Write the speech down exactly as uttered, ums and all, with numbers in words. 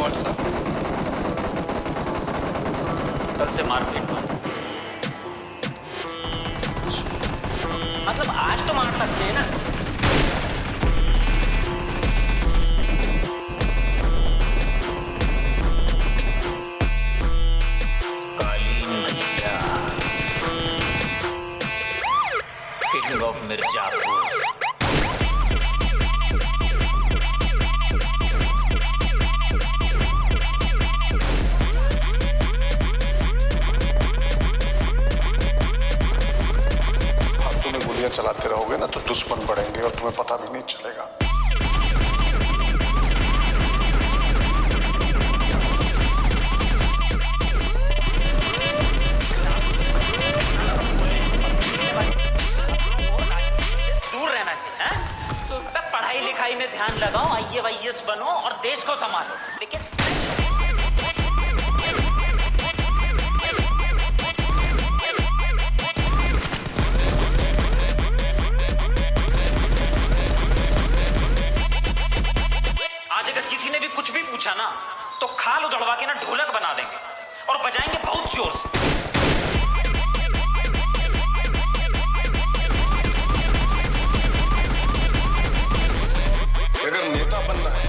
WhatsApp. कल से मारपीट बंद। मतलब आज तो मार सकते हैं ना। कालीन भैया, किंग ऑफ मिर्जापुर। चलाते रहोगे ना तो दुश्मन बढ़ेंगे और तुम्हें पता भी नहीं चलेगा। दूर रहना चाहिए। पढ़ाई लिखाई में ध्यान लगाओ, आई ए वाई एस बनो और देश को संभालो। लेकिन किसी ने भी कुछ भी पूछा ना तो खाल उधड़वा के ना ढोलक बना देंगे और बजाएंगे बहुत जोर से। अगर नेता बनना है